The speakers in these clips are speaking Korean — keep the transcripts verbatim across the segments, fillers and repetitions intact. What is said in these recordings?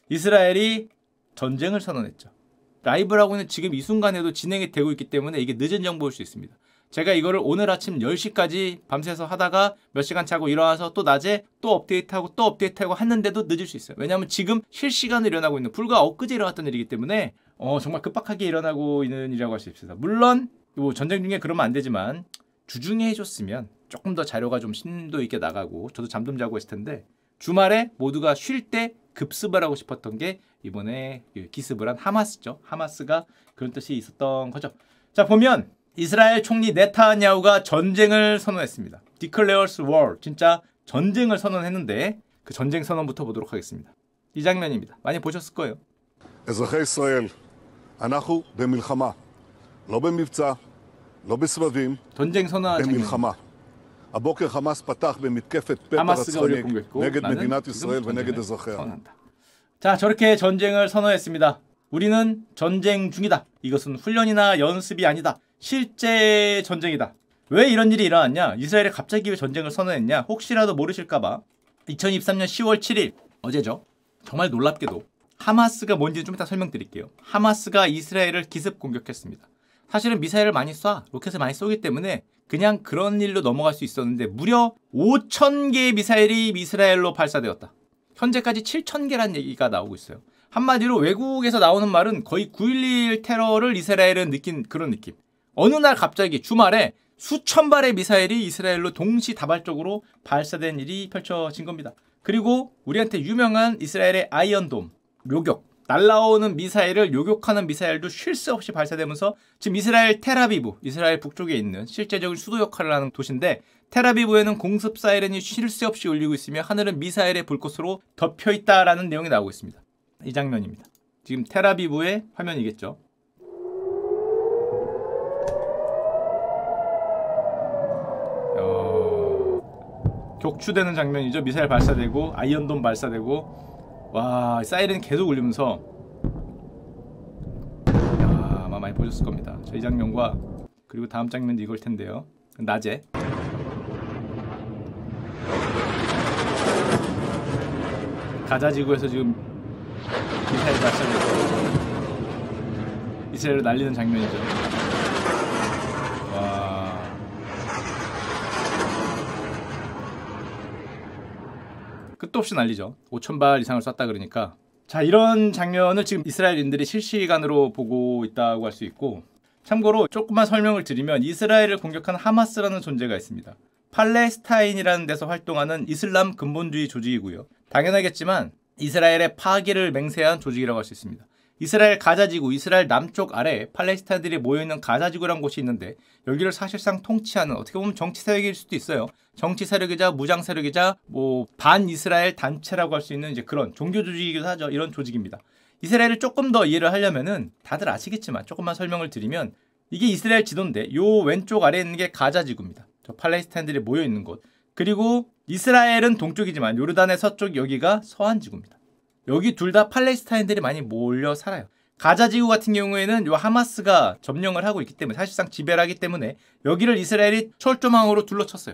이스라엘이 전쟁을 선언했죠. 라이브라고는 지금 이 순간에도 진행이 되고 있기 때문에 이게 늦은 정보일 수 있습니다. 제가 이거를 오늘 아침 열 시까지 밤새서 하다가 몇 시간 자고 일어나서 또 낮에 또 업데이트하고 또 업데이트하고 했는데도 늦을 수 있어요. 왜냐하면 지금 실시간으로 일어나고 있는, 불과 엊그제 일어났던 일이기 때문에 어, 정말 급박하게 일어나고 있는 일이라고 할 수 있습니다. 물론 뭐 전쟁 중에 그러면 안 되지만 주중에 해줬으면 조금 더 자료가 좀 심도 있게 나가고 저도 잠 좀 자고 했을 텐데, 주말에 모두가 쉴 때 급습을 하고 싶었던 게 이번에 기습을 한 하마스죠. 하마스가 그런 뜻이 있었던 거죠. 자, 보면 이스라엘 총리 네타냐후가 전쟁을 선언했습니다. Declares war. 진짜 전쟁을 선언했는데 그 전쟁 선언부터 보도록 하겠습니다. 이 장면입니다. 많이 보셨을 거예요. אזרחי ישראל, אנחנו במלחמה. לא במבצע, לא בסבבים, 전쟁 선언한 장면. במלחמה. הבוקר חמאס פתח במתקפת פתע רצחנית נגד מדינת ישראל ונגד אזרחיה. 자, 저렇게 전쟁을 선언했습니다. 우리는 전쟁 중이다. 이것은 훈련이나 연습이 아니다. 실제 전쟁이다. 왜 이런 일이 일어났냐? 이스라엘이 갑자기 왜 전쟁을 선언했냐? 혹시라도 모르실까봐 이천이십삼 년 시월 칠일, 어제죠. 정말 놀랍게도 하마스가 뭔지 좀 이따 설명드릴게요. 하마스가 이스라엘을 기습 공격했습니다. 사실은 미사일을 많이 쏴, 로켓을 많이 쏘기 때문에 그냥 그런 일로 넘어갈 수 있었는데 무려 오천 개의 미사일이 이스라엘로 발사되었다. 현재까지 칠천 개라는 얘기가 나오고 있어요. 한마디로 외국에서 나오는 말은 거의 구일일 테러를 이스라엘은 느낀 그런 느낌. 어느 날 갑자기 주말에 수천 발의 미사일이 이스라엘로 동시다발적으로 발사된 일이 펼쳐진 겁니다. 그리고 우리한테 유명한 이스라엘의 아이언돔, 요격, 날라오는 미사일을 요격하는 미사일도 쉴 새 없이 발사되면서 지금 이스라엘 텔아비브, 이스라엘 북쪽에 있는 실제적인 수도 역할을 하는 도시인데, 텔아비브에는 공습 사이렌이 쉴 새 없이 울리고 있으며 하늘은 미사일의 불꽃으로 덮여있다라는 내용이 나오고 있습니다. 이 장면입니다. 지금 텔아비브의 화면이겠죠. 어... 격추되는 장면이죠. 미사일 발사되고 아이언돔 발사되고, 와, 사이렌 계속 울리면서, 야, 아마 많이 보셨을 겁니다. 저 이 장면과 그리고 다음 장면도 이걸 텐데요. 낮에 가자 지구에서 지금 미사일 발사되고 이스라엘을 날리는 장면이죠. 와, 끝도 없이 날리죠. 오천 발 이상을 쐈다 그러니까. 자, 이런 장면을 지금 이스라엘인들이 실시간으로 보고 있다고 할 수 있고, 참고로 조금만 설명을 드리면 이스라엘을 공격한 하마스라는 존재가 있습니다. 팔레스타인이라는 데서 활동하는 이슬람 근본주의 조직이고요. 당연하겠지만 이스라엘의 파괴를 맹세한 조직이라고 할 수 있습니다. 이스라엘 가자지구, 이스라엘 남쪽 아래에 팔레스타인들이 모여있는 가자지구라는 곳이 있는데, 여기를 사실상 통치하는, 어떻게 보면 정치 세력일 수도 있어요. 정치 세력이자 무장 세력이자 뭐 반이스라엘 단체라고 할 수 있는 이제 그런 종교 조직이기도 하죠. 이런 조직입니다. 이스라엘을 조금 더 이해를 하려면은 다들 아시겠지만 조금만 설명을 드리면, 이게 이스라엘 지도인데 요 왼쪽 아래에 있는 게 가자지구입니다. 저 팔레스타인들이 모여있는 곳. 그리고 이스라엘은 동쪽이지만 요르단의 서쪽, 여기가 서안지구입니다. 여기 둘 다 팔레스타인들이 많이 몰려 살아요. 가자지구 같은 경우에는 요 하마스가 점령을 하고 있기 때문에, 사실상 지배를 하기 때문에 여기를 이스라엘이 철조망으로 둘러쳤어요.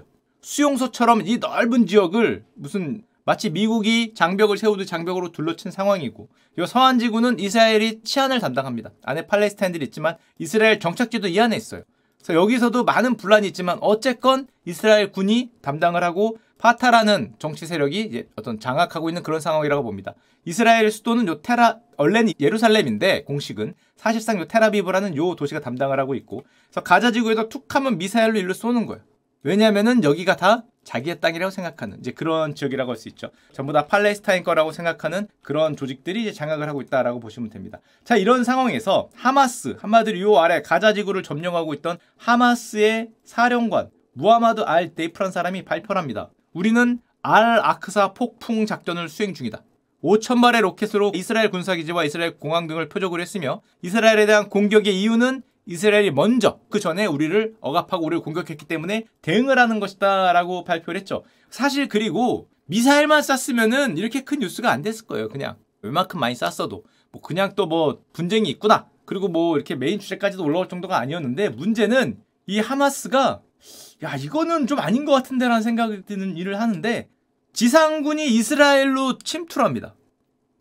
수용소처럼 이 넓은 지역을 무슨 마치 미국이 장벽을 세우듯 장벽으로 둘러친 상황이고, 이 서안지구는 이스라엘이 치안을 담당합니다. 안에 팔레스타인들이 있지만 이스라엘 정착지도 이 안에 있어요. 그래서 여기서도 많은 분란이 있지만 어쨌건 이스라엘 군이 담당을 하고 파타라는 정치 세력이 이제 어떤 장악하고 있는 그런 상황이라고 봅니다. 이스라엘 수도는 요 테라, 원래는 예루살렘인데 공식은 사실상 요 텔아비브라는 요 도시가 담당을 하고 있고, 그래서 가자지구에도 툭 하면 미사일로 일로 쏘는 거예요. 왜냐하면은 여기가 다 자기의 땅이라고 생각하는 이제 그런 지역이라고 할 수 있죠. 전부 다 팔레스타인 거라고 생각하는 그런 조직들이 이제 장악을 하고 있다라고 보시면 됩니다. 자, 이런 상황에서 하마스, 한마디로 요 아래 가자지구를 점령하고 있던 하마스의 사령관 무하마드 알 데이프라는 사람이 발표를 합니다. 우리는 알 아크사 폭풍 작전을 수행 중이다. 오천 발의 로켓으로 이스라엘 군사기지와 이스라엘 공항 등을 표적으로 했으며, 이스라엘에 대한 공격의 이유는 이스라엘이 먼저 그 전에 우리를 억압하고 우리를 공격했기 때문에 대응을 하는 것이다 라고 발표를 했죠. 사실 그리고 미사일만 쐈으면은 이렇게 큰 뉴스가 안 됐을 거예요. 그냥 웬만큼 많이 쐈어도 뭐 그냥 또 뭐 분쟁이 있구나, 그리고 뭐 이렇게 메인 주제까지도 올라올 정도가 아니었는데, 문제는 이 하마스가 야 이거는 좀 아닌 것 같은데 라는 생각이 드는 일을 하는데, 지상군이 이스라엘로 침투를 합니다.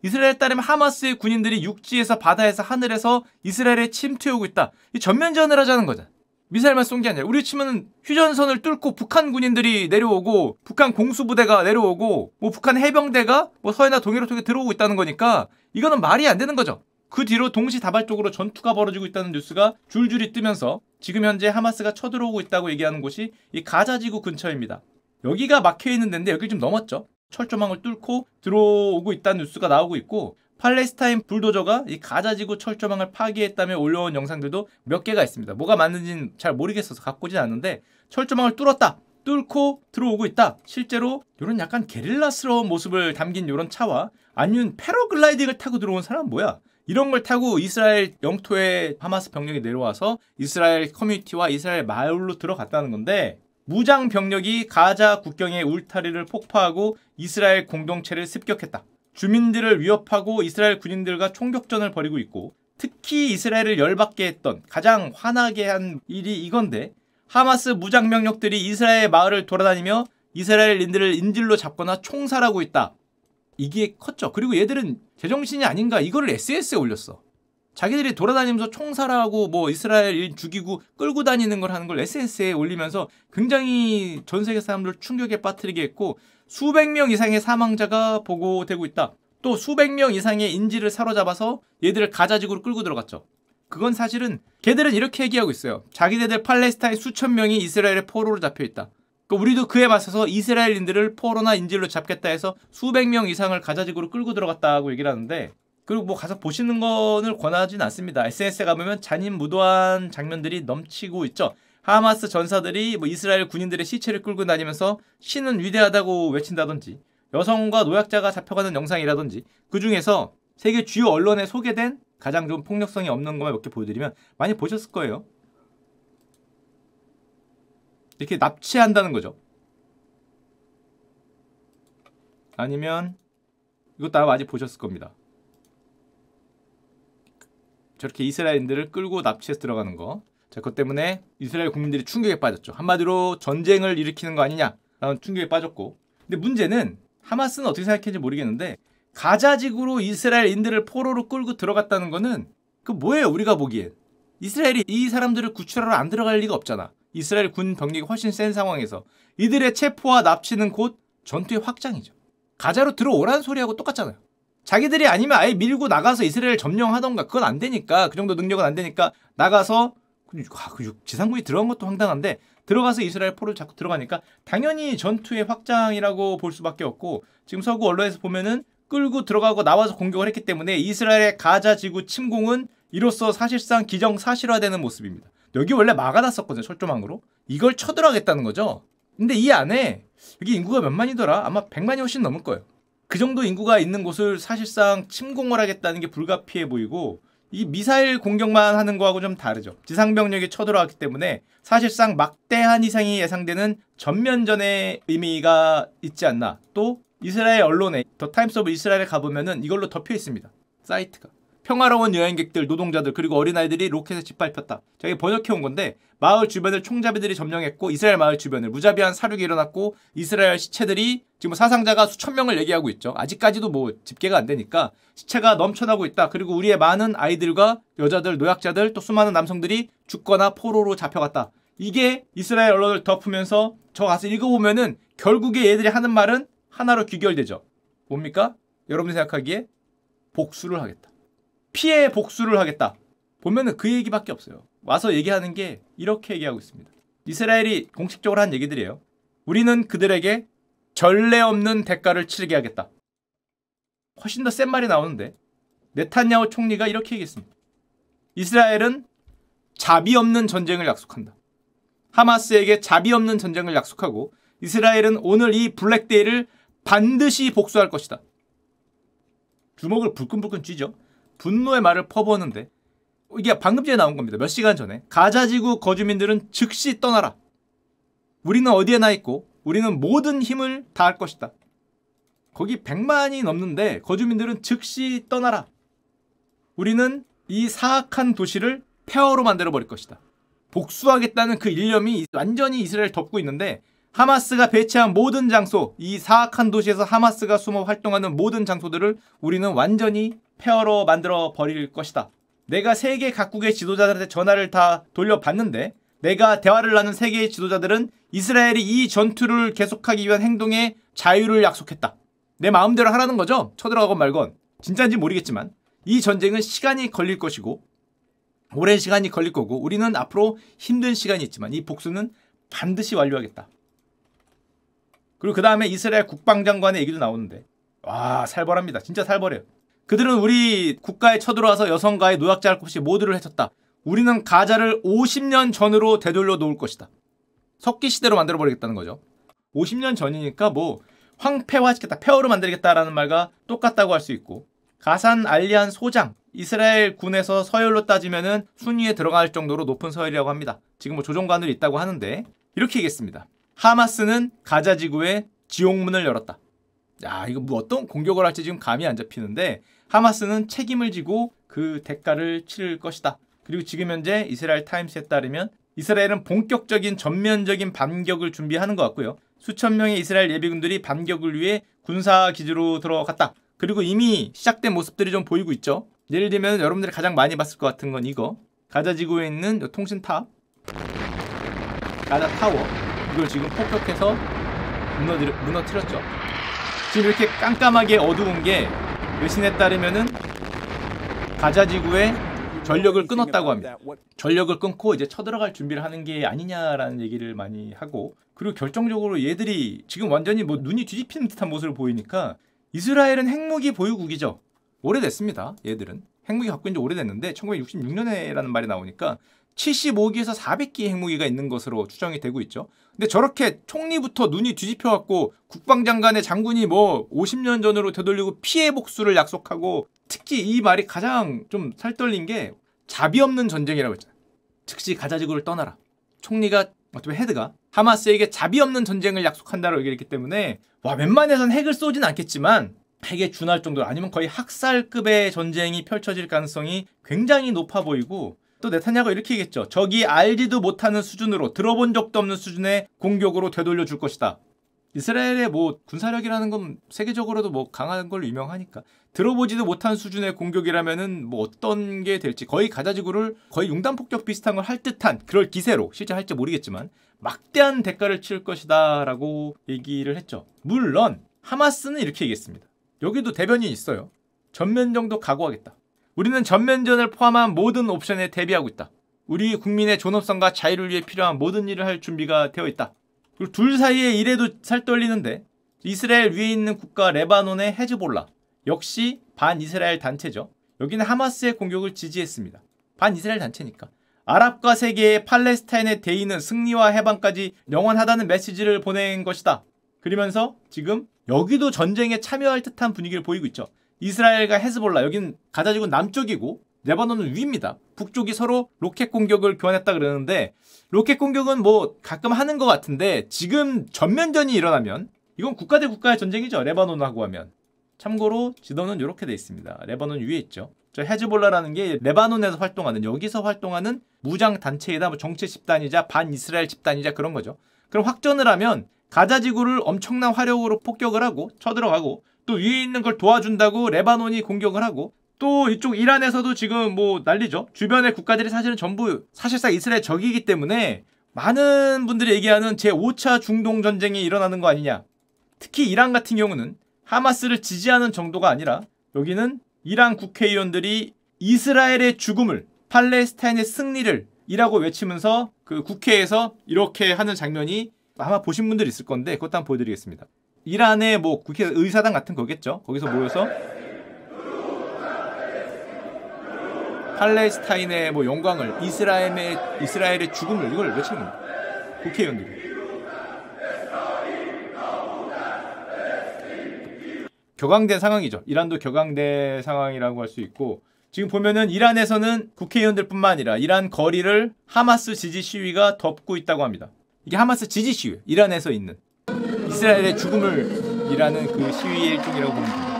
이스라엘에 따르면 하마스의 군인들이 육지에서 바다에서 하늘에서 이스라엘에 침투해오고 있다. 이 전면전을 하자는 거잖아. 미사일만 쏜 게 아니라 우리 치면은 휴전선을 뚫고 북한 군인들이 내려오고 북한 공수부대가 내려오고 뭐 북한 해병대가 뭐 서해나 동해를 통해 들어오고 있다는 거니까 이거는 말이 안 되는 거죠. 그 뒤로 동시다발적으로 전투가 벌어지고 있다는 뉴스가 줄줄이 뜨면서 지금 현재 하마스가 쳐들어오고 있다고 얘기하는 곳이 이 가자지구 근처입니다. 여기가 막혀있는 데인데 여기 좀 넘었죠. 철조망을 뚫고 들어오고 있다는 뉴스가 나오고 있고 팔레스타인 불도저가 이 가자지구 철조망을 파괴했다며 올려온 영상들도 몇 개가 있습니다. 뭐가 맞는지는 잘 모르겠어서 갖고 오진 않는데 철조망을 뚫었다. 뚫고 들어오고 있다. 실제로 이런 약간 게릴라스러운 모습을 담긴 이런 차와 아니면 패러글라이딩을 타고 들어온 사람은 뭐야? 이런 걸 타고 이스라엘 영토에 하마스 병력이 내려와서 이스라엘 커뮤니티와 이스라엘 마을로 들어갔다는 건데 무장 병력이 가자 국경의 울타리를 폭파하고 이스라엘 공동체를 습격했다. 주민들을 위협하고 이스라엘 군인들과 총격전을 벌이고 있고 특히 이스라엘을 열받게 했던 가장 화나게 한 일이 이건데 하마스 무장 병력들이 이스라엘 마을을 돌아다니며 이스라엘인들을 인질로 잡거나 총살하고 있다. 이게 컸죠. 그리고 얘들은 제정신이 아닌가 이거를 에스엔에스에 올렸어. 자기들이 돌아다니면서 총살하고 뭐 이스라엘 죽이고 끌고 다니는 걸 하는 걸 에스엔에스에 올리면서 굉장히 전 세계 사람들 충격에 빠뜨리게 했고 수백 명 이상의 사망자가 보고되고 있다. 또 수백 명 이상의 인질을 사로잡아서 얘들을 가자지구로 끌고 들어갔죠. 그건 사실은 걔들은 이렇게 얘기하고 있어요. 자기네들 팔레스타인 수천 명이 이스라엘의 포로로 잡혀있다. 그러니까 우리도 그에 맞서서 이스라엘인들을 포로나 인질로 잡겠다 해서 수백 명 이상을 가자지구로 끌고 들어갔다고 얘기를 하는데 그리고 뭐 가서 보시는 거를 권하진 않습니다. 에스엔에스에 가보면 잔인무도한 장면들이 넘치고 있죠. 하마스 전사들이 뭐 이스라엘 군인들의 시체를 끌고 다니면서 신은 위대하다고 외친다든지 여성과 노약자가 잡혀가는 영상이라든지 그 중에서 세계 주요 언론에 소개된 가장 좀 폭력성이 없는 것만 몇 개 보여드리면 많이 보셨을 거예요. 이렇게 납치한다는 거죠. 아니면 이것도 아마 많이 보셨을 겁니다. 저렇게 이스라엘인들을 끌고 납치해서 들어가는 거. 자, 그것 때문에 이스라엘 국민들이 충격에 빠졌죠. 한마디로 전쟁을 일으키는 거 아니냐라는 충격에 빠졌고. 근데 문제는 하마스는 어떻게 생각했는지 모르겠는데 가자지구로 이스라엘인들을 포로로 끌고 들어갔다는 거는 그 뭐예요? 우리가 보기엔. 이스라엘이 이 사람들을 구출하러 안 들어갈 리가 없잖아. 이스라엘 군 병력이 훨씬 센 상황에서 이들의 체포와 납치는 곧 전투의 확장이죠. 가자로 들어오라는 소리하고 똑같잖아요. 자기들이 아니면 아예 밀고 나가서 이스라엘 점령하던가 그건 안 되니까 그 정도 능력은 안 되니까 나가서 아, 그 지상군이 들어간 것도 황당한데 들어가서 이스라엘 포로를 자꾸 들어가니까 당연히 전투의 확장이라고 볼 수밖에 없고 지금 서구 언론에서 보면은 끌고 들어가고 나와서 공격을 했기 때문에 이스라엘의 가자 지구 침공은 이로써 사실상 기정사실화되는 모습입니다. 여기 원래 막아놨었거든요. 철조망으로. 이걸 쳐들어가겠다는 거죠. 근데 이 안에 여기 인구가 몇 만이더라? 아마 백만이 훨씬 넘을 거예요. 그 정도 인구가 있는 곳을 사실상 침공을 하겠다는 게 불가피해 보이고 이 미사일 공격만 하는 거하고 좀 다르죠. 지상병력이 쳐들어왔기 때문에 사실상 막대한 희생이 예상되는 전면전의 의미가 있지 않나. 또 이스라엘 언론에 더 타임스 오브 이스라엘에 가보면은 이걸로 덮여 있습니다. 사이트가. 평화로운 여행객들, 노동자들, 그리고 어린아이들이 로켓에 짓밟혔다. 저기 번역해온 건데 마을 주변을 총잡이들이 점령했고 이스라엘 마을 주변을 무자비한 사륙이 일어났고 이스라엘 시체들이 지금 사상자가 수천 명을 얘기하고 있죠. 아직까지도 뭐 집계가 안 되니까 시체가 넘쳐나고 있다. 그리고 우리의 많은 아이들과 여자들, 노약자들, 또 수많은 남성들이 죽거나 포로로 잡혀갔다. 이게 이스라엘 언론을 덮으면서 저 가서 읽어보면은 결국에 얘들이 하는 말은 하나로 귀결되죠. 뭡니까? 여러분이 생각하기에 복수를 하겠다. 피해 복수를 하겠다. 보면은 그 얘기밖에 없어요. 와서 얘기하는 게 이렇게 얘기하고 있습니다. 이스라엘이 공식적으로 한 얘기들이에요. 우리는 그들에게 전례 없는 대가를 치르게 하겠다. 훨씬 더 센 말이 나오는데 네탄야후 총리가 이렇게 얘기했습니다. 이스라엘은 자비 없는 전쟁을 약속한다. 하마스에게 자비 없는 전쟁을 약속하고 이스라엘은 오늘 이 블랙데이를 반드시 복수할 것이다. 주먹을 불끈불끈 쥐죠. 분노의 말을 퍼부었는데 이게 방금 전에 나온 겁니다. 몇 시간 전에. 가자지구 거주민들은 즉시 떠나라. 우리는 어디에 나 있고 우리는 모든 힘을 다할 것이다. 거기 백만이 넘는데 거주민들은 즉시 떠나라. 우리는 이 사악한 도시를 폐허로 만들어버릴 것이다. 복수하겠다는 그 일념이 완전히 이스라엘을 덮고 있는데 하마스가 배치한 모든 장소, 이 사악한 도시에서 하마스가 숨어 활동하는 모든 장소들을 우리는 완전히 폐허로 만들어 버릴 것이다. 내가 세계 각국의 지도자들한테 전화를 다 돌려봤는데 내가 대화를 나눈 세계의 지도자들은 이스라엘이 이 전투를 계속하기 위한 행동에 자유를 약속했다. 내 마음대로 하라는 거죠. 쳐들어가건 말건. 진짜인지 모르겠지만 이 전쟁은 시간이 걸릴 것이고 오랜 시간이 걸릴 거고 우리는 앞으로 힘든 시간이 있지만 이 복수는 반드시 완료하겠다. 그리고 그 다음에 이스라엘 국방장관의 얘기도 나오는데 와 살벌합니다. 진짜 살벌해요. 그들은 우리 국가에 쳐들어와서 여성과의 노약자 할 것 없이 모두를 해쳤다. 우리는 가자를 오십 년 전으로 되돌려 놓을 것이다. 석기 시대로 만들어버리겠다는 거죠. 오십 년 전이니까 뭐 황폐화시켰다, 폐허로 만들겠다라는 말과 똑같다고 할 수 있고 가산 알리안 소장, 이스라엘 군에서 서열로 따지면은 순위에 들어갈 정도로 높은 서열이라고 합니다. 지금 뭐 조종관으로 있다고 하는데 이렇게 얘기했습니다. 하마스는 가자 지구에 지옥문을 열었다. 야, 이거 뭐 어떤 공격을 할지 지금 감이 안 잡히는데 하마스는 책임을 지고 그 대가를 치를 것이다. 그리고 지금 현재 이스라엘 타임스에 따르면 이스라엘은 본격적인 전면적인 반격을 준비하는 것 같고요. 수천 명의 이스라엘 예비군들이 반격을 위해 군사기지로 들어갔다. 그리고 이미 시작된 모습들이 좀 보이고 있죠. 예를 들면 여러분들이 가장 많이 봤을 것 같은 건 이거. 가자 지구에 있는 통신탑, 가자 타워, 이걸 지금 폭격해서 무너뜨려, 무너뜨렸죠. 지금 이렇게 깜깜하게 어두운 게 외신에 따르면은 가자 지구에 전력을 끊었다고 합니다. 전력을 끊고 이제 쳐들어갈 준비를 하는 게 아니냐라는 얘기를 많이 하고, 그리고 결정적으로 얘들이 지금 완전히 뭐 눈이 뒤집히는 듯한 모습을 보이니까 이스라엘은 핵무기 보유국이죠. 오래됐습니다. 얘들은 핵무기 갖고 있는 지 오래됐는데 천구백육십육 년에라는 말이 나오니까 칠십오 기에서 사백 기의 핵무기가 있는 것으로 추정이 되고 있죠. 근데 저렇게 총리부터 눈이 뒤집혀갖고 국방장관의 장군이 뭐 오십 년 전으로 되돌리고 피해 복수를 약속하고, 특히 이 말이 가장 좀 살떨린 게 자비 없는 전쟁이라고 했잖아요. 즉시 가자 지구를 떠나라. 총리가 어쩌면 헤드가 하마스에게 자비 없는 전쟁을 약속한다고 얘기했기 때문에 와, 웬만해선 핵을 쏘진 않겠지만 핵에 준할 정도로, 아니면 거의 학살급의 전쟁이 펼쳐질 가능성이 굉장히 높아 보이고, 또 네타냐후가 이렇게 얘기했죠. 적이 알지도 못하는 수준으로, 들어본 적도 없는 수준의 공격으로 되돌려 줄 것이다. 이스라엘의 뭐 군사력이라는 건 세계적으로도 뭐 강한 걸로 유명하니까 들어보지도 못한 수준의 공격이라면은 뭐 어떤 게 될지, 거의 가자 지구를 거의 융단 폭격 비슷한 걸 할 듯한 그럴 기세로, 실제 할지 모르겠지만 막대한 대가를 치를 것이다라고 얘기를 했죠. 물론 하마스는 이렇게 얘기했습니다. 여기도 대변인이 있어요. 전면전도 각오하겠다. 우리는 전면전을 포함한 모든 옵션에 대비하고 있다. 우리 국민의 존엄성과 자유를 위해 필요한 모든 일을 할 준비가 되어 있다. 그리고 둘 사이에 이래도 살떨리는데, 이스라엘 위에 있는 국가 레바논의 헤즈볼라, 역시 반이스라엘 단체죠. 여기는 하마스의 공격을 지지했습니다. 반이스라엘 단체니까. 아랍과 세계의 팔레스타인의 대의는 승리와 해방까지 영원하다는 메시지를 보낸 것이다. 그러면서 지금 여기도 전쟁에 참여할 듯한 분위기를 보이고 있죠. 이스라엘과 헤즈볼라, 여기는 가자지구 남쪽이고 레바논은 위입니다. 북쪽이 서로 로켓 공격을 교환했다 그러는데, 로켓 공격은 뭐 가끔 하는 것 같은데 지금 전면전이 일어나면 이건 국가 대 국가의 전쟁이죠. 레바논하고 하면. 참고로 지도는 이렇게 돼 있습니다. 레바논 위에 있죠. 저 헤즈볼라라는 게 레바논에서 활동하는, 여기서 활동하는 무장 단체이다, 뭐 정치 집단이자 반이스라엘 집단이자 그런 거죠. 그럼 확전을 하면 가자 지구를 엄청난 화력으로 폭격을 하고 쳐들어가고, 또 위에 있는 걸 도와준다고 레바논이 공격을 하고, 또 이쪽 이란에서도 지금 뭐 난리죠. 주변의 국가들이 사실은 전부 사실상 이스라엘 적이기 때문에 많은 분들이 얘기하는 제오 차 중동 전쟁이 일어나는 거 아니냐. 특히 이란 같은 경우는 하마스를 지지하는 정도가 아니라 여기는 이란 국회의원들이 이스라엘의 죽음을, 팔레스타인의 승리를 이라고 외치면서 그 국회에서 이렇게 하는 장면이 아마 보신 분들 있을 건데 그것도 한번 보여드리겠습니다. 이란의 뭐 국회 의사당 같은 거겠죠. 거기서 모여서 팔레스타인의 뭐 영광을, 이스라엘의 이스라엘의 죽음을, 이걸 외치는 겁니다. 국회의원들이. 격앙된 상황이죠. 이란도 격앙된 상황이라고 할 수 있고, 지금 보면은 이란에서는 국회의원들뿐만 아니라 이란 거리를 하마스 지지 시위가 덮고 있다고 합니다. 이게 하마스 지지 시위, 이란에서 있는 이스라엘의 죽음을 이라는 그 시위의 일종이라고 보면 됩니다.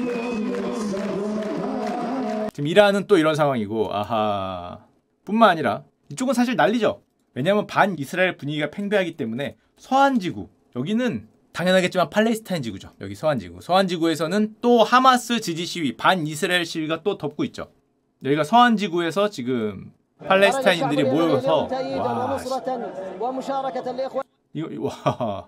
지금 이란은 또 이런 상황이고, 아하. 뿐만 아니라 이쪽은 사실 난리죠. 왜냐하면 반 이스라엘 분위기가 팽배하기 때문에 서한지구, 여기는 당연하겠지만 팔레스타인 지구죠. 여기 서한지구. 서한지구에서는 또 하마스 지지 시위, 반 이스라엘 시위가 또 덮고 있죠. 여기가 서한지구에서 지금 팔레스타인들이 모여서 와, 이거 와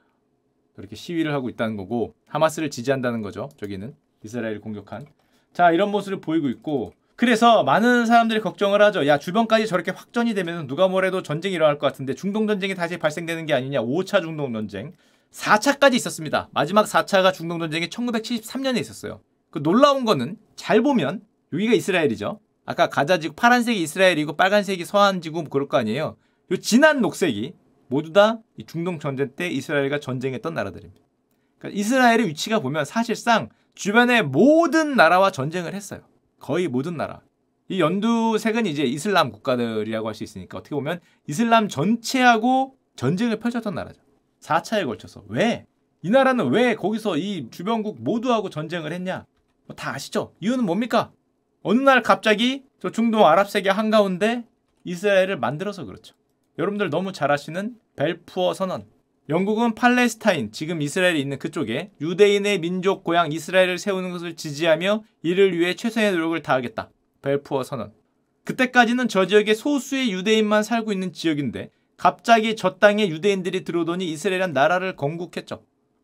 이렇게 시위를 하고 있다는 거고 하마스를 지지한다는 거죠. 저기는 이스라엘을 공격한. 자, 이런 모습을 보이고 있고, 그래서 많은 사람들이 걱정을 하죠. 야, 주변까지 저렇게 확전이 되면 누가 뭐래도 전쟁이 일어날 것 같은데 중동전쟁이 다시 발생되는 게 아니냐. 오 차 중동전쟁. 사 차까지 있었습니다. 마지막 사 차가 중동전쟁이 천구백칠십삼 년에 있었어요. 그 놀라운 거는 잘 보면 여기가 이스라엘이죠. 아까 가자지구 파란색이 이스라엘이고 빨간색이 서한지구 뭐 그럴 거 아니에요. 요 진한 녹색이 모두 다 이 중동전쟁 때 이스라엘과 전쟁했던 나라들입니다. 그러니까 이스라엘의 위치가 보면 사실상 주변의 모든 나라와 전쟁을 했어요. 거의 모든 나라. 이 연두색은 이제 이슬람 국가들이라고 할 수 있으니까 어떻게 보면 이슬람 전체하고 전쟁을 펼쳤던 나라죠. 사 차에 걸쳐서. 왜? 이 나라는 왜 거기서 이 주변국 모두하고 전쟁을 했냐? 뭐 다 아시죠? 이유는 뭡니까? 어느 날 갑자기 저 중동 아랍세계 한가운데 이스라엘을 만들어서 그렇죠. 여러분들 너무 잘 아시는 벨푸어 선언. 영국은 팔레스타인, 지금 이스라엘이 있는 그쪽에 유대인의 민족 고향 이스라엘을 세우는 것을 지지하며 이를 위해 최선의 노력을 다하겠다. 벨푸어 선언. 그때까지는 저 지역에 소수의 유대인만 살고 있는 지역인데 갑자기 저 땅에 유대인들이 들어오더니 이스라엘은 나라를 건국했죠.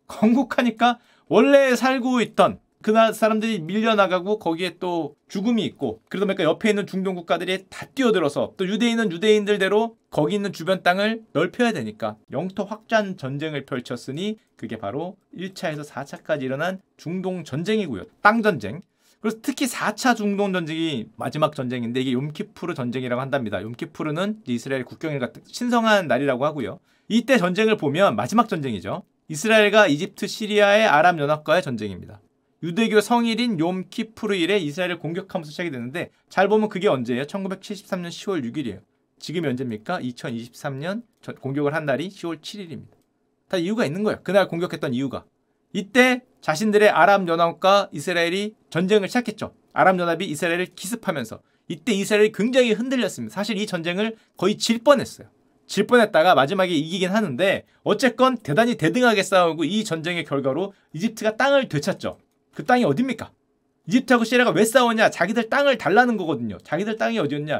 건국하니까 원래 살고 있던 그 사람들이 밀려나가고 거기에 또 죽음이 있고, 그러다 보니까 옆에 있는 중동 국가들이 다 뛰어들어서 또 유대인은 유대인들대로 거기 있는 주변 땅을 넓혀야 되니까 영토 확장 전쟁을 펼쳤으니 그게 바로 일 차에서 사 차까지 일어난 중동 전쟁이고요. 땅 전쟁. 그래서 특히 사 차 중동 전쟁이 마지막 전쟁인데 이게 욤키푸르 전쟁이라고 한답니다. 욤키푸르는 이스라엘 국경일 같은 신성한 날이라고 하고요. 이때 전쟁을 보면 마지막 전쟁이죠. 이스라엘과 이집트, 시리아의 아랍연합과의 전쟁입니다. 유대교 성일인 욤키푸르일에 이스라엘을 공격하면서 시작이 되는데 잘 보면 그게 언제예요? 천구백칠십삼 년 시월 육 일이에요. 지금이 언제입니까? 이천이십삼 년 공격을 한 날이 시월 칠 일입니다. 다 이유가 있는 거예요. 그날 공격했던 이유가. 이때 자신들의 아랍연합과 이스라엘이 전쟁을 시작했죠. 아랍연합이 이스라엘을 기습하면서 이때 이스라엘이 굉장히 흔들렸습니다. 사실 이 전쟁을 거의 질 뻔했어요. 질 뻔했다가 마지막에 이기긴 하는데 어쨌건 대단히 대등하게 싸우고 이 전쟁의 결과로 이집트가 땅을 되찾죠. 그 땅이 어딥니까? 이집트하고 시리아가 왜 싸웠냐? 자기들 땅을 달라는 거거든요. 자기들 땅이 어디였냐?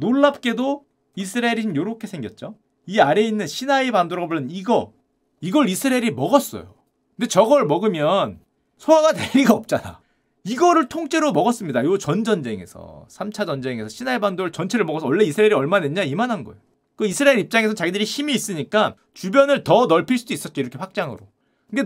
놀랍게도 이스라엘이 지금 이렇게 생겼죠. 이 아래에 있는 시나이 반도라고 부르는 이거, 이걸 이스라엘이 먹었어요. 근데 저걸 먹으면 소화가 될 리가 없잖아. 이거를 통째로 먹었습니다. 요 전 전쟁에서, 삼 차 전쟁에서 시나이 반도를 전체를 먹어서 원래 이스라엘이 얼마 냈냐? 이만한 거예요. 그 이스라엘 입장에서 자기들이 힘이 있으니까 주변을 더 넓힐 수도 있었죠. 이렇게 확장으로. 근데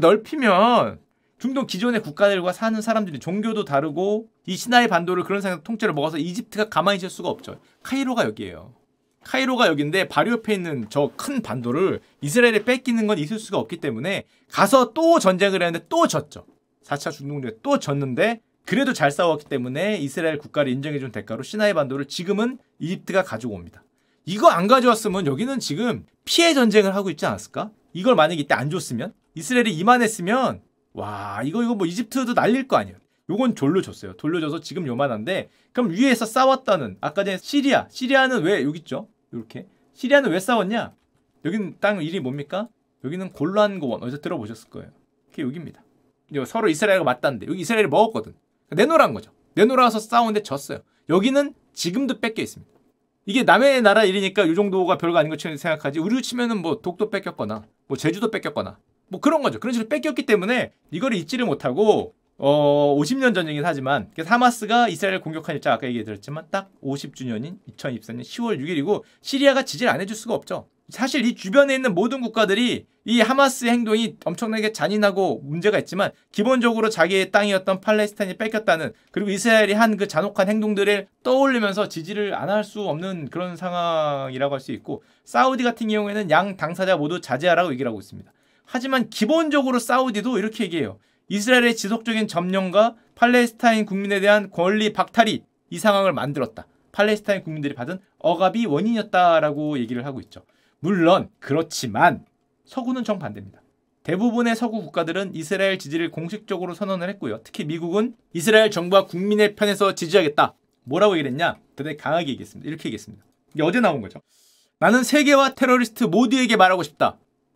넓히면 중동 기존의 국가들과 사는 사람들이 종교도 다르고 이 시나이 반도를 그런 상황에서 통째로 먹어서 이집트가 가만히 있을 수가 없죠. 카이로가 여기예요. 카이로가 여기인데 바로 옆에 있는 저 큰 반도를 이스라엘에 뺏기는 건 있을 수가 없기 때문에 가서 또 전쟁을 했는데 또 졌죠. 사 차 중동전에 또 졌는데 그래도 잘 싸웠기 때문에 이스라엘 국가를 인정해준 대가로 시나이 반도를 지금은 이집트가 가지고 옵니다. 이거 안 가져왔으면 여기는 지금 피해 전쟁을 하고 있지 않았을까? 이걸 만약에 이때 안 줬으면, 이스라엘이 이만했으면 와 이거 이거 뭐 이집트도 날릴 거 아니에요. 요건 돌려줬어요. 돌려줘서 지금 요만한데, 그럼 위에서 싸웠다는 아까 전에 시리아, 시리아는 왜 여기 있죠? 이렇게 시리아는 왜 싸웠냐? 여기는 땅 이름이 뭡니까? 여기는 골란 고원, 어디서 들어보셨을 거예요. 그게 여기입니다. 서로 이스라엘과 맞다는데 여기 이스라엘이 먹었거든. 내놓으란 거죠. 내놓으라서 싸우는데 졌어요. 여기는 지금도 뺏겨 있습니다. 이게 남의 나라 일이니까 이 정도가 별거 아닌 것처럼 생각하지, 우리로 치면은 뭐 독도 뺏겼거나 뭐 제주도 뺏겼거나 뭐 그런 거죠. 그런 식으로 뺏겼기 때문에 이거를 잊지를 못하고 어 오십 년 전이긴 하지만 하마스가 이스라엘을 공격한 일자 아까 얘기해드렸지만 딱 오십 주년인 이천이십사 년 시월 육 일이고 시리아가 지지를 안 해줄 수가 없죠. 사실 이 주변에 있는 모든 국가들이 이 하마스의 행동이 엄청나게 잔인하고 문제가 있지만 기본적으로 자기의 땅이었던 팔레스타인이 뺏겼다는, 그리고 이스라엘이 한 그 잔혹한 행동들을 떠올리면서 지지를 안 할 수 없는 그런 상황이라고 할 수 있고, 사우디 같은 경우에는 양 당사자 모두 자제하라고 얘기를 하고 있습니다. 하지만 기본적으로 사우디도 이렇게 얘기해요. 이스라엘의 지속적인 점령과 팔레스타인 국민에 대한 권리 박탈이 이 상황을 만들었다. 팔레스타인 국민들이 받은 억압이 원인이었다라고 얘기를 하고 있죠. 물론 그렇지만 서구는 정반대입니다. 대부분의 서구 국가들은 이스라엘 지지를 공식적으로 선언을 했고요. 특히 미국은 이스라엘 정부와 국민의 편에서 지지하겠다. 뭐라고 얘기했냐? 대단히 강하게 얘기했습니다. 이렇게 얘기했습니다. 이게 어제 나온 거죠. 나는 세계와 테러리스트 모두에게 말하고 싶다.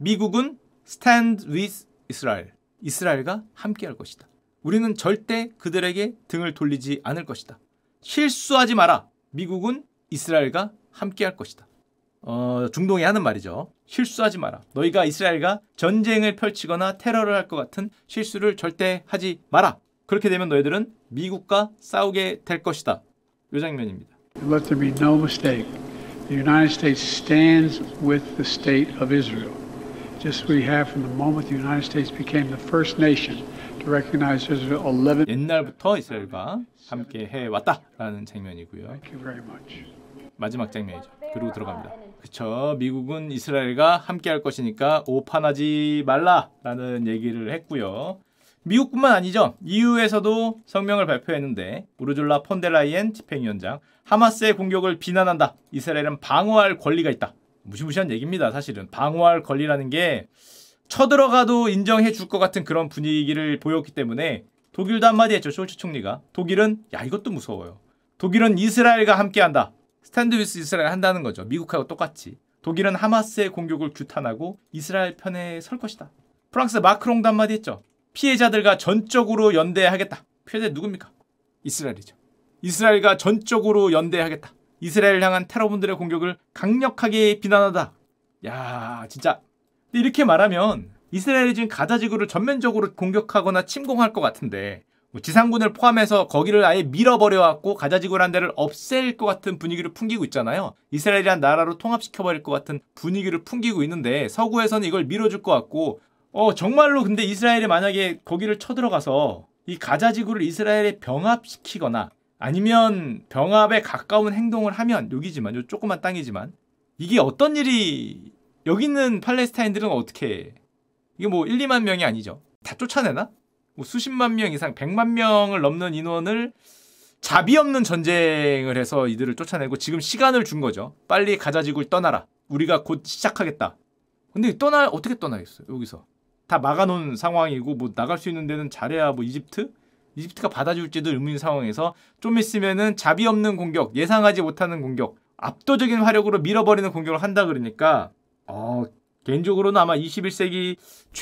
미국은 stand with Israel. 이스라엘과 함께할 것이다. 우리는 절대 그들에게 등을 돌리지 않을 것이다. 실수하지 마라. 미국은 이스라엘과 함께할 것이다. 어, 중동이 하는 말이죠. 실수하지 마라. 너희가 이스라엘과 전쟁을 펼치거나 테러를 할 것 같은 실수를 절대 하지 마라. 그렇게 되면 너희들은 미국과 싸우게 될 것이다. 이 장면입니다. Let there be no mistake. The United States stands with the state of Israel. Just as we have from the moment the United States became the first nation to recognize Israel eleven. 옛날부터 이스라엘과 함께 해왔다라는 장면이고요. Thank you very much. 마지막 장면이죠. 그리고 들어갑니다. 그쵸. 미국은 이스라엘과 함께할 것이니까 오판하지 말라라는 얘기를 했고요. 미국뿐만 아니죠. 이유에서도 성명을 발표했는데 우르줄라 폰데라이엔 집행위원장 하마스의 공격을 비난한다. 이스라엘은 방어할 권리가 있다. 무시무시한 얘기입니다. 사실은 방어할 권리라는 게 쳐들어가도 인정해 줄 것 같은 그런 분위기를 보였기 때문에 독일도 한마디 했죠. 숄츠 총리가. 독일은 야 이것도 무서워요. 독일은 이스라엘과 함께한다. 스탠드 위스 이스라엘 한다는 거죠. 미국하고 똑같이. 독일은 하마스의 공격을 규탄하고 이스라엘 편에 설 것이다. 프랑스 마크롱도 한마디 했죠. 피해자들과 전적으로 연대하겠다. 피해자 누굽니까? 이스라엘이죠. 이스라엘과 전적으로 연대하겠다. 이스라엘 향한 테러분들의 공격을 강력하게 비난하다. 야 진짜 이렇게 말하면 이스라엘이 지금 가자 지구를 전면적으로 공격하거나 침공할 것 같은데 뭐 지상군을 포함해서 거기를 아예 밀어버려갖고 가자 지구라는 데를 없앨 것 같은 분위기를 풍기고 있잖아요. 이스라엘이란 나라로 통합시켜버릴 것 같은 분위기를 풍기고 있는데 서구에서는 이걸 밀어줄 것 같고 어 정말로 근데 이스라엘이 만약에 거기를 쳐들어가서 이 가자 지구를 이스라엘에 병합시키거나 아니면 병합에 가까운 행동을 하면 여기지만 요 조그만 땅이지만 이게 어떤 일이 여기 있는 팔레스타인들은 어떻게 해? 이게 뭐 일, 이만 명이 아니죠. 다 쫓아내나? 뭐 수십만 명 이상 백만 명을 넘는 인원을 자비 없는 전쟁을 해서 이들을 쫓아내고 지금 시간을 준 거죠. 빨리 가자 지구를 떠나라. 우리가 곧 시작하겠다. 근데 떠나 어떻게 떠나겠어요? 여기서 다 막아놓은 상황이고 뭐 나갈 수 있는 데는 잘해야 뭐 이집트? 이집트가 받아줄지도 의문인 상황에서 좀 있으면은 자비 없는 공격, 예상하지 못하는 공격, 압도적인 화력으로 밀어버리는 공격을 한다 그러니까 어, 개인적으로는 아마 이십일 세기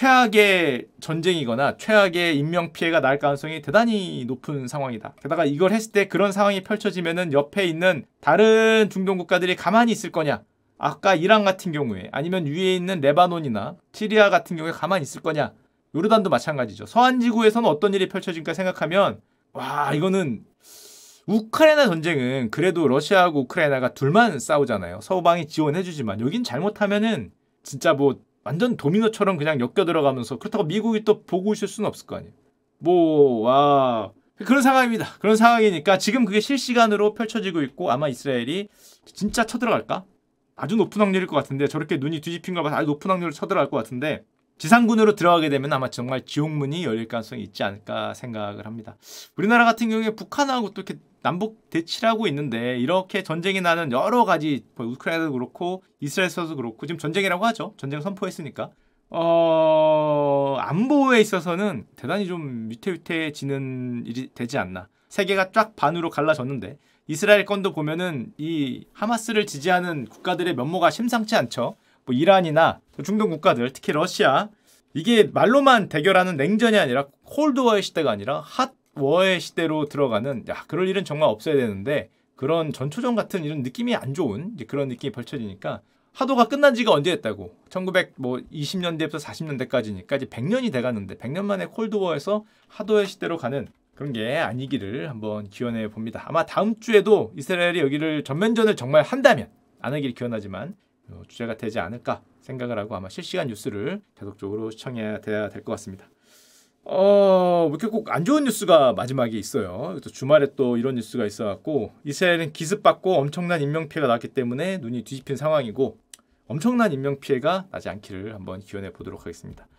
최악의 전쟁이거나 최악의 인명피해가 날 가능성이 대단히 높은 상황이다. 게다가 이걸 했을 때 그런 상황이 펼쳐지면은 옆에 있는 다른 중동 국가들이 가만히 있을 거냐? 아까 이란 같은 경우에 아니면 위에 있는 레바논이나 시리아 같은 경우에 가만히 있을 거냐? 요르단도 마찬가지죠. 서한지구에서는 어떤 일이 펼쳐질까 생각하면 와 이거는 우크라이나 전쟁은 그래도 러시아하고 우크라이나가 둘만 싸우잖아요. 서방이 지원해주지만 여긴 잘못하면은 진짜 뭐 완전 도미노처럼 그냥 엮여 들어가면서 그렇다고 미국이 또 보고 있을 수는 없을 거 아니에요. 뭐 와 그런 상황입니다. 그런 상황이니까 지금 그게 실시간으로 펼쳐지고 있고 아마 이스라엘이 진짜 쳐들어갈까? 아주 높은 확률일 것 같은데 저렇게 눈이 뒤집힌 걸 봐서 아주 높은 확률로 쳐들어갈 것 같은데 지상군으로 들어가게 되면 아마 정말 지옥문이 열릴 가능성이 있지 않을까 생각을 합니다. 우리나라 같은 경우에 북한하고 또 이렇게 남북 대치를 하고 있는데 이렇게 전쟁이 나는 여러 가지 우크라이나도 그렇고 이스라엘에서도 그렇고 지금 전쟁이라고 하죠. 전쟁 선포했으니까 어... 안보에 있어서는 대단히 좀 위태위태해지는 일이 되지 않나. 세계가 쫙 반으로 갈라졌는데 이스라엘 건도 보면은 이 하마스를 지지하는 국가들의 면모가 심상치 않죠. 뭐 이란이나 중동 국가들, 특히 러시아 이게 말로만 대결하는 냉전이 아니라 콜드워의 시대가 아니라 핫워의 시대로 들어가는 야 그럴 일은 정말 없어야 되는데 그런 전초전 같은 이런 느낌이 안 좋은 이제 그런 느낌이 펼쳐지니까 하도가 끝난 지가 언제 됐다고 천구백이십 년대부터 사십 년대까지니까 이제 백 년이 돼가는데 백 년 만에 콜드워에서 하도의 시대로 가는 그런 게 아니기를 한번 기원해 봅니다. 아마 다음 주에도 이스라엘이 여기를 전면전을 정말 한다면 안 하길 기원하지만 주제가 되지 않을까 생각을 하고 아마 실시간 뉴스를 계속적으로 시청해야 돼야 될 것 같습니다. 어, 왜 이렇게 꼭 안 좋은 뉴스가 마지막에 있어요. 또 주말에 또 이런 뉴스가 있어갖고 이스라엘은 기습받고 엄청난 인명피해가 났기 때문에 눈이 뒤집힌 상황이고 엄청난 인명피해가 나지 않기를 한번 기원해 보도록 하겠습니다.